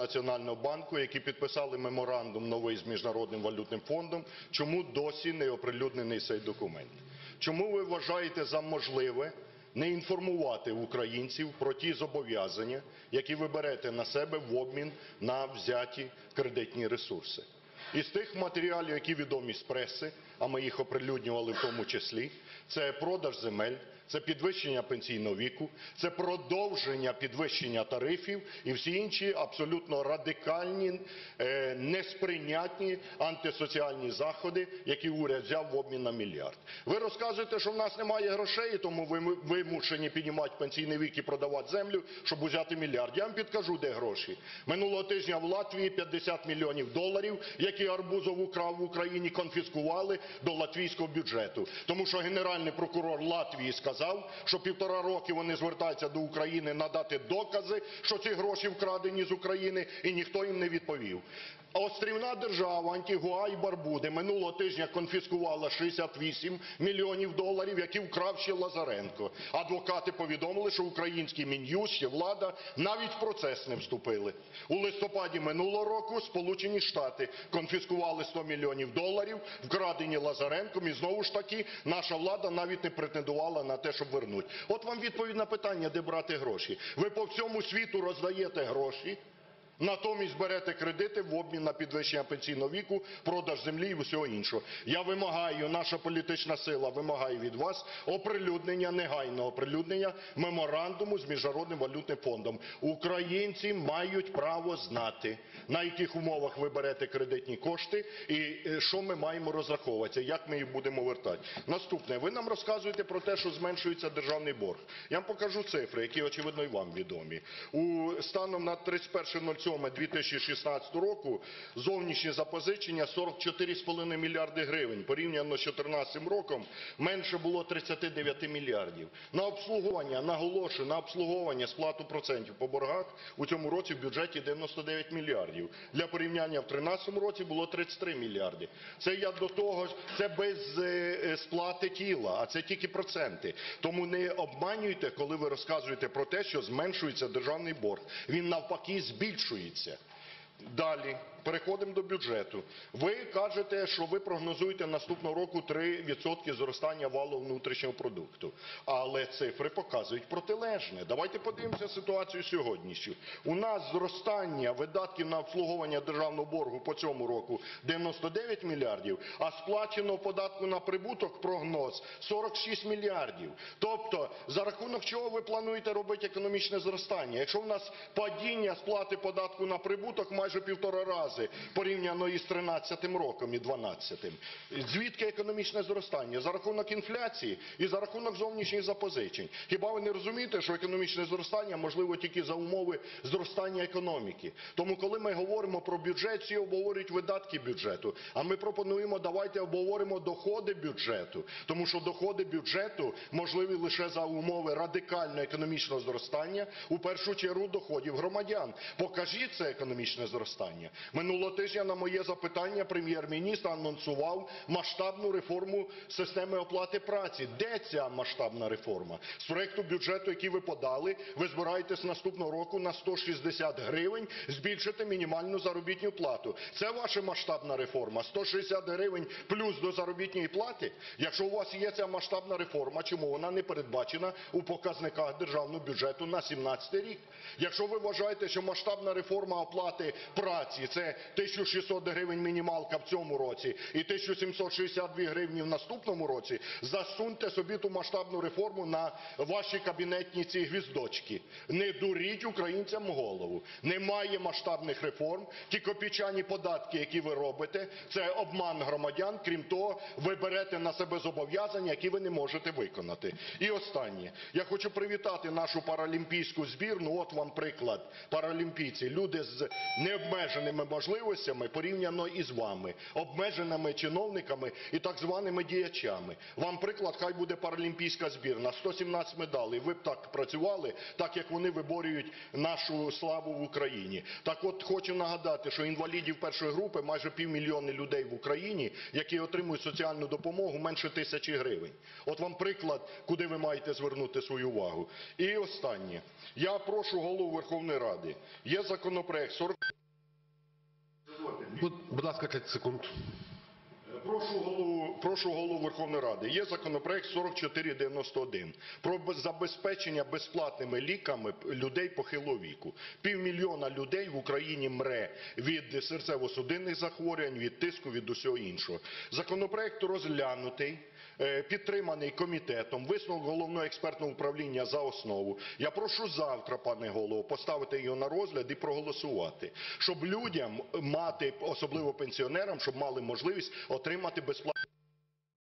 Національного банку, які підписали меморандум новий з Міжнародним валютним фондом, чому досі не оприлюднений цей документ? Чому ви вважаєте за можливе не інформувати українців про ті зобов'язання, які ви берете на себе в обмін на взяті кредитні ресурси? Із тих матеріалів, які відомі з преси, а ми їх оприлюднювали в тому числі, це продаж земель, це підвищення пенсійного віку, це продовження підвищення тарифів і всі інші абсолютно радикальні, несприйнятні антисоціальні заходи, які уряд взяв в обмін на мільярд. Ви розказуєте, що в нас немає грошей, тому ви вимушені піднімати пенсійний вік і продавати землю, щоб взяти мільярд. Я вам підкажу, де гроші. Минулого тижня в Латвії 50 мільйонів доларів, які Арбузов украв в Україні, конфіскували до латвійського бюджету. Тому що генеральний прокурор Латвії сказав, що 1,5 роки вони звертаються до України надати докази, що ці гроші вкрадені з України, і ніхто їм не відповів. Острівна держава Антигуа і Барбуди минулого тижня конфіскувала 68 мільйонів доларів, які вкрав ще Лазаренко. Адвокати повідомили, що український Мін'юст, ще влада, навіть в процес не вступили. У листопаді минулого року Сполучені Штати конфіскували 100 мільйонів доларів, вкрадені Лазаренком, і знову ж таки наша влада навіть не претендувала на те, щоб вернути. От вам відповідь на питання, де брати гроші. Ви по всьому світу роздаєте гроші, натомість берете кредити в обмін на підвищення пенсійного віку, продаж землі і всього іншого. Я вимагаю, наша політична сила вимагає від вас оприлюднення, негайного оприлюднення меморандуму з Міжнародним валютним фондом. Українці мають право знати, на яких умовах ви берете кредитні кошти і що ми маємо розраховуватися, як ми їх будемо вертати. Наступне. Ви нам розказуєте про те, що зменшується державний борг. Я вам покажу цифри, які, очевидно, і вам відомі. Станом на 31.07.2016 року зовнішні запозичення 44,5 мільярди гривень. Порівняно з 2014 роком менше було 39 мільярдів. На обслуговування, наголошую, на обслуговування, сплату процентів по боргах у цьому році в бюджеті 99 мільярдів. Для порівняння в 2013 році було 33 мільярди. Це я до того, це без сплати тіла, а це тільки проценти. Тому не обманюйте, коли ви розказуєте про те, що зменшується державний борг. Він навпаки збільшується. Далі. Переходимо до бюджету. Ви кажете, що ви прогнозуєте наступного року 3% зростання валового внутрішнього продукту. Але цифри показують протилежне. Давайте подивимося ситуацію сьогоднішню. У нас зростання видатків на обслуговування державного боргу по цьому року 99 мільярдів, а сплаченого податку на прибуток прогноз 46 мільярдів. Тобто, за рахунок чого ви плануєте робити економічне зростання? Якщо у нас падіння сплати податку на прибуток майже 1,5 рази, порівняно із 2013 роком і 2012. Звідки економічне зростання? За рахунок інфляції і за рахунок зовнішніх запозичень. Хіба ви не розумієте, що економічне зростання можливо тільки за умови зростання економіки? Тому коли ми говоримо про бюджет, всі обговорюють видатки бюджету. А ми пропонуємо, давайте обговоримо доходи бюджету. Тому що доходи бюджету можливі лише за умови радикального економічного зростання, у першу чергу доходів громадян. Покажіть це економічне зростання. Минулого тижня на моє запитання прем'єр-міністр анонсував масштабну реформу системи оплати праці. Де ця масштабна реформа? З проекту бюджету, який ви подали, ви збираєтесь наступного року на 160 гривень збільшити мінімальну заробітну плату. Це ваша масштабна реформа? 160 гривень плюс до заробітної плати? Якщо у вас є ця масштабна реформа, чому вона не передбачена у показниках державного бюджету на 2017 рік? Якщо ви вважаєте, що масштабна реформа оплати праці – це 1600 гривень мінімалка в цьому році і 1762 гривні в наступному році, засуньте собі ту масштабну реформу на ваші кабінетні ці гвіздочки. Не дуріть українцям голову. Немає масштабних реформ. Ті копійчані податки, які ви робите, це обман громадян. Крім того, ви берете на себе зобов'язання, які ви не можете виконати. І останнє. Я хочу привітати нашу паралімпійську збірну. От вам приклад. Паралімпійці. Люди з необмеженими можливостями можливостями порівняно із вами, обмеженими чиновниками і так званими діячами. Вам приклад, хай буде паралімпійська збірна. 117 медалей. Ви б так працювали, так як вони виборюють нашу славу в Україні. Так от, хочу нагадати, що інвалідів першої групи майже 500 000 людей в Україні, які отримують соціальну допомогу менше 1000 гривень. От вам приклад, куди ви маєте звернути свою увагу. І останнє. Я прошу Голову Верховної Ради. Є законопроект 40... Будь ласка, 30 секунд. Прошу Голову Верховної Ради. Є законопроект 4491 про забезпечення безплатними ліками людей похилого віку. 500 000 людей в Україні мре від серцево-судинних захворювань, від тиску, від усього іншого. Законопроект розглянутий, підтриманий комітетом, висновок Головного експертного управління за основу. Я прошу завтра, пане Голово, поставити його на розгляд і проголосувати, щоб людям мати, особливо пенсіонерам, щоб мали можливість отримати безплатні